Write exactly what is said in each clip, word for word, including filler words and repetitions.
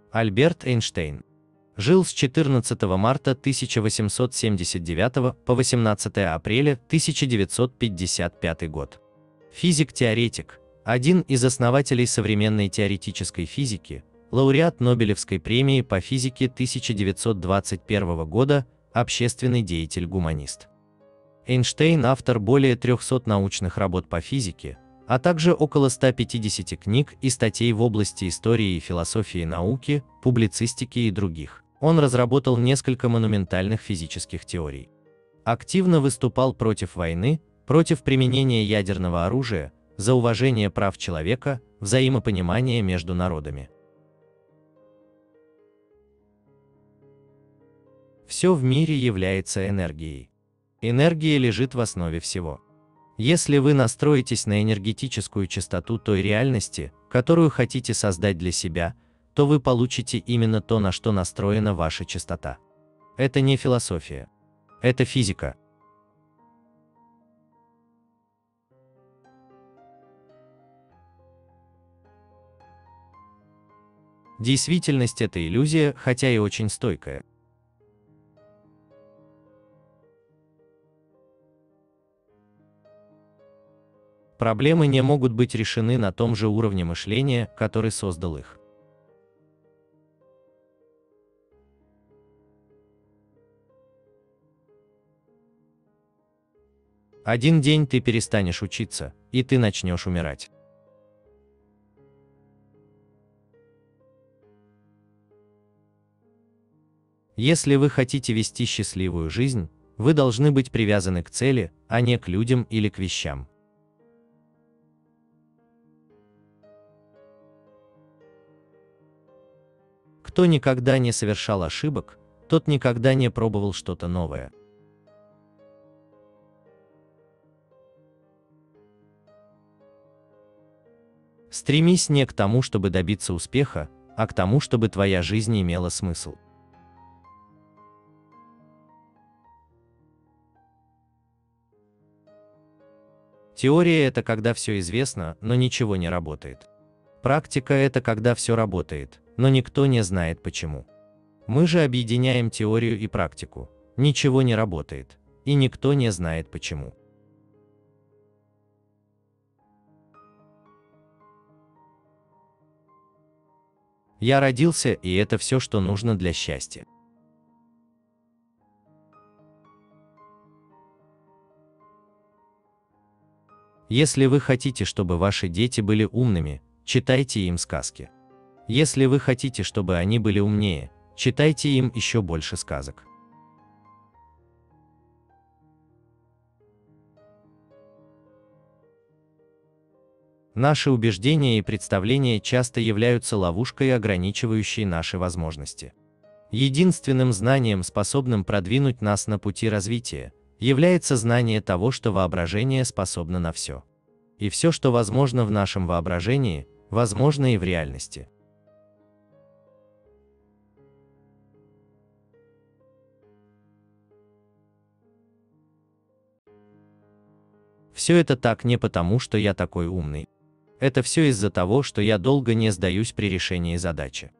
Альберт Эйнштейн. Жил с четырнадцатого марта тысяча восемьсот семьдесят девятого по восемнадцатое апреля тысяча девятьсот пятьдесят пятый год. Физик-теоретик, один из основателей современной теоретической физики, лауреат Нобелевской премии по физике тысяча девятьсот двадцать первого года, общественный деятель-гуманист. Эйнштейн – автор более трёхсот научных работ по физике, а также около ста пятидесяти книг и статей в области истории и философии науки, публицистики и других. Он разработал несколько монументальных физических теорий. Активно выступал против войны, против применения ядерного оружия, за уважение прав человека, взаимопонимание между народами. Все в мире является энергией. Энергия лежит в основе всего. Если вы настроитесь на энергетическую частоту той реальности, которую хотите создать для себя, то вы получите именно то, на что настроена ваша частота. Это не философия. Это физика. Действительность – это иллюзия, хотя и очень стойкая. Проблемы не могут быть решены на том же уровне мышления, который создал их. Один день ты перестанешь учиться, и ты начнешь умирать. Если вы хотите вести счастливую жизнь, вы должны быть привязаны к цели, а не к людям или к вещам. Кто никогда не совершал ошибок, тот никогда не пробовал что-то новое. Стремись не к тому, чтобы добиться успеха, а к тому, чтобы твоя жизнь имела смысл. Теория – это когда все известно, но ничего не работает. Практика – это когда все работает, но никто не знает почему. Мы же объединяем теорию и практику. Ничего не работает, и никто не знает почему. Я родился, и это все, что нужно для счастья. Если вы хотите, чтобы ваши дети были умными, читайте им сказки. Если вы хотите, чтобы они были умнее, читайте им еще больше сказок. Наши убеждения и представления часто являются ловушкой, ограничивающей наши возможности. Единственным знанием, способным продвинуть нас на пути развития, является знание того, что воображение способно на все. И все, что возможно в нашем воображении, возможно и в реальности. Все это так не потому, что я такой умный. Это все из-за того, что я долго не сдаюсь при решении задачи.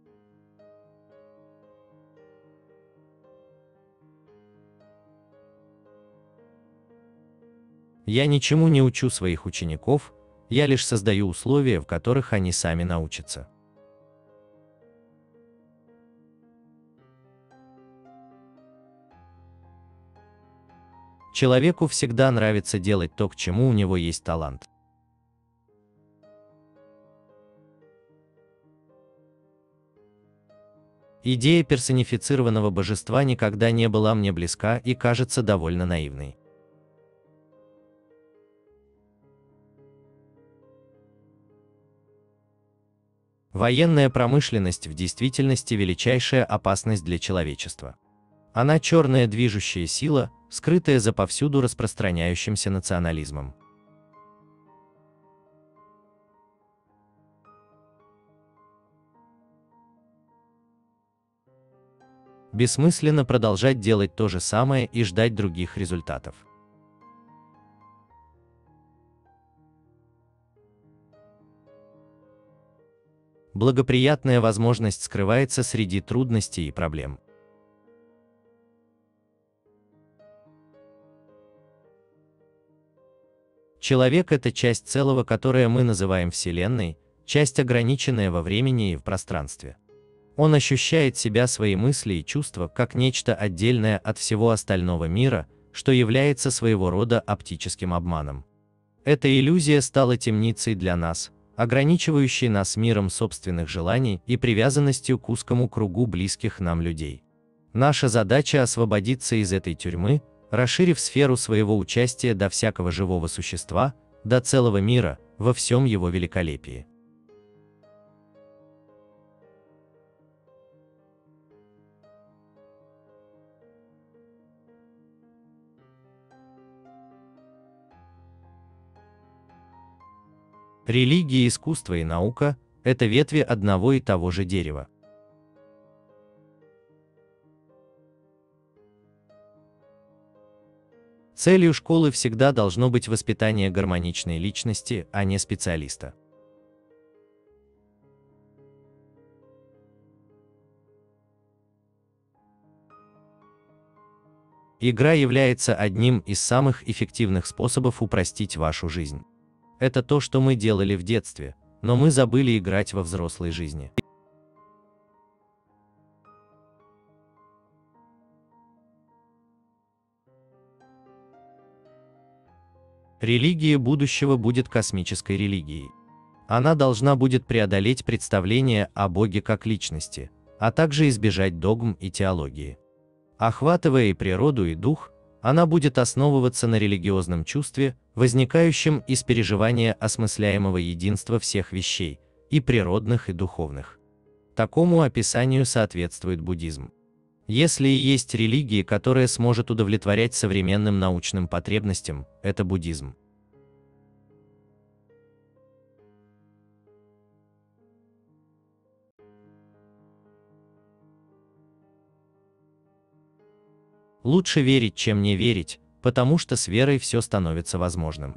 Я ничему не учу своих учеников, я лишь создаю условия, в которых они сами научатся. Человеку всегда нравится делать то, к чему у него есть талант. Идея персонифицированного божества никогда не была мне близка и кажется довольно наивной. Военная промышленность в действительности величайшая опасность для человечества. Она черная движущая сила, скрытая за повсюду распространяющимся национализмом. Бессмысленно продолжать делать то же самое и ждать других результатов. благоприятная возможность скрывается среди трудностей и проблем. Человек – это часть целого, которое мы называем Вселенной, часть, ограниченная во времени и в пространстве. Он ощущает себя, свои мысли и чувства, как нечто отдельное от всего остального мира, что является своего рода оптическим обманом. Эта иллюзия стала темницей для нас, ограничивающей нас миром собственных желаний и привязанностью к узкому кругу близких нам людей. Наша задача – освободиться из этой тюрьмы, расширив сферу своего участия до всякого живого существа, до целого мира, во всем его великолепии. Религия, искусство и наука – это ветви одного и того же дерева. Целью школы всегда должно быть воспитание гармоничной личности, а не специалиста. Игра является одним из самых эффективных способов упростить вашу жизнь. Это то, что мы делали в детстве, но мы забыли играть во взрослой жизни. Религия будущего будет космической религией. Она должна будет преодолеть представление о Боге как личности, а также избежать догм и теологии. Охватывая и природу, и дух, она будет основываться на религиозном чувстве, возникающем из переживания осмысляемого единства всех вещей, и природных, и духовных. Такому описанию соответствует буддизм. Если и есть религия, которая сможет удовлетворять современным научным потребностям, это буддизм. Лучше верить, чем не верить, потому что с верой все становится возможным.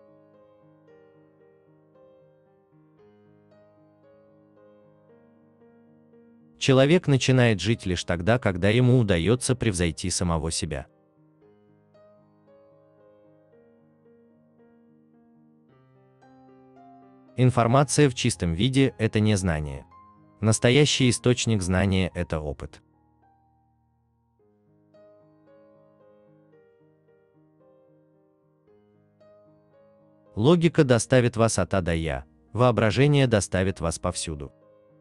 Человек начинает жить лишь тогда, когда ему удается превзойти самого себя. Информация в чистом виде – это не знание. Настоящий источник знания – это опыт. Логика доставит вас от А до Я, воображение доставит вас повсюду.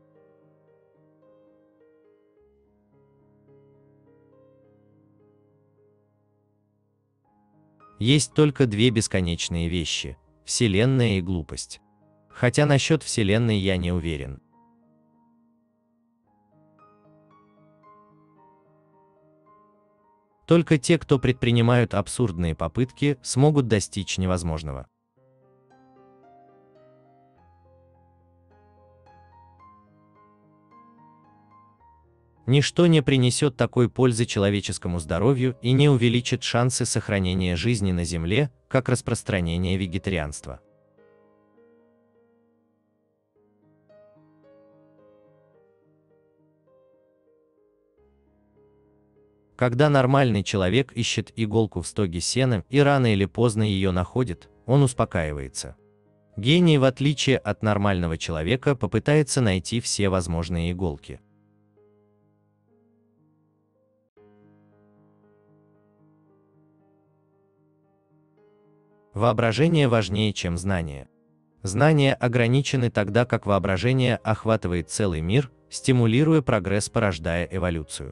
Есть только две бесконечные вещи – Вселенная и глупость. Хотя насчет Вселенной я не уверен. Только те, кто предпринимают абсурдные попытки, смогут достичь невозможного. Ничто не принесет такой пользы человеческому здоровью и не увеличит шансы сохранения жизни на Земле, как распространение вегетарианства. Когда нормальный человек ищет иголку в стоге сена и рано или поздно ее находит, он успокаивается. Гений, в отличие от нормального человека, попытается найти все возможные иголки. Воображение важнее, чем знание. Знания ограничены тогда, как воображение охватывает целый мир, стимулируя прогресс, порождая эволюцию.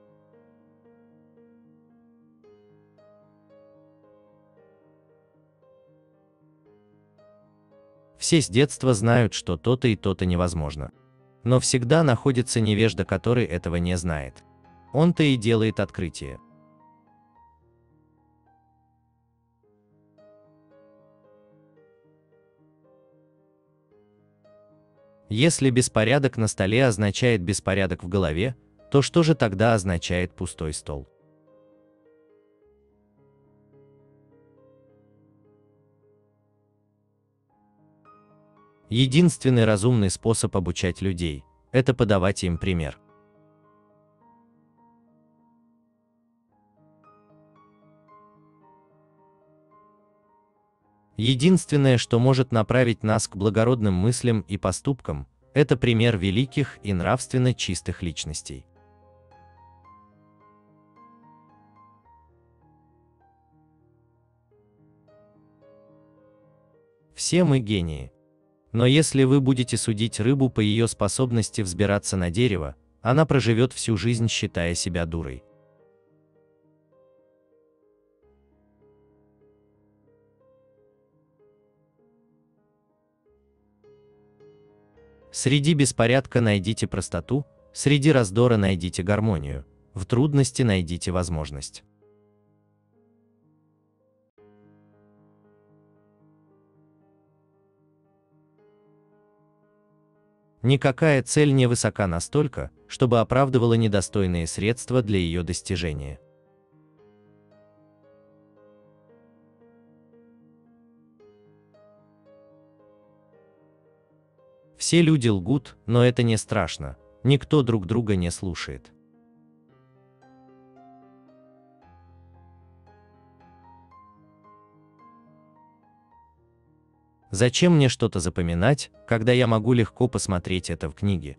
Все с детства знают, что то-то и то-то невозможно. Но всегда находится невежда, который этого не знает. Он-то и делает открытие. Если беспорядок на столе означает беспорядок в голове, то что же тогда означает пустой стол? Единственный разумный способ обучать людей – это подавать им пример. Единственное, что может направить нас к благородным мыслям и поступкам, это пример великих и нравственно чистых личностей. Все мы гении. Но если вы будете судить рыбу по ее способности взбираться на дерево, она проживет всю жизнь, считая себя дурой. Среди беспорядка найдите простоту, среди раздора найдите гармонию, в трудности найдите возможность. Никакая цель не высока настолько, чтобы оправдывала недостойные средства для ее достижения. Все люди лгут, но это не страшно, никто друг друга не слушает. Зачем мне что-то запоминать, когда я могу легко посмотреть это в книге?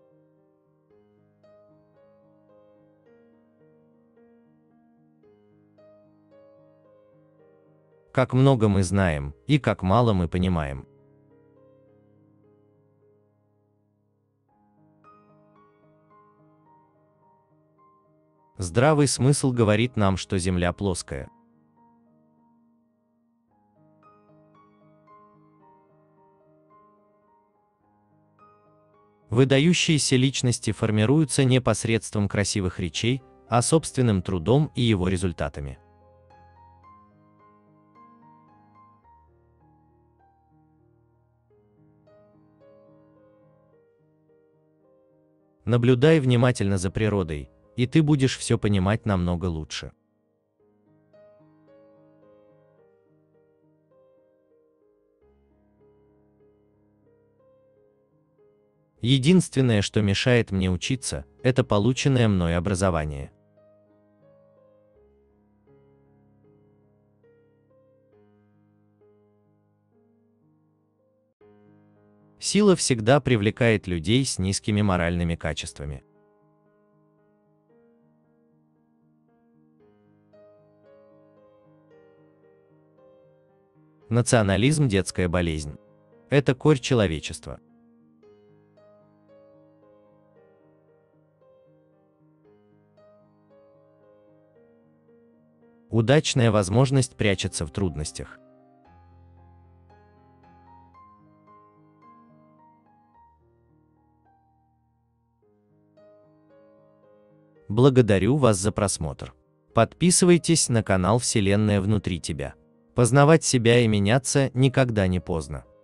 Как много мы знаем, и как мало мы понимаем. Здравый смысл говорит нам, что Земля плоская. Выдающиеся личности формируются не посредством красивых речей, а собственным трудом и его результатами. Наблюдай внимательно за природой, и ты будешь все понимать намного лучше. Единственное, что мешает мне учиться, это полученное мной образование. Сила всегда привлекает людей с низкими моральными качествами. Национализм – детская болезнь. Это корень человечества. Удачная возможность прячется в трудностях. Благодарю вас за просмотр. Подписывайтесь на канал Вселенная внутри тебя. Познавать себя и меняться никогда не поздно.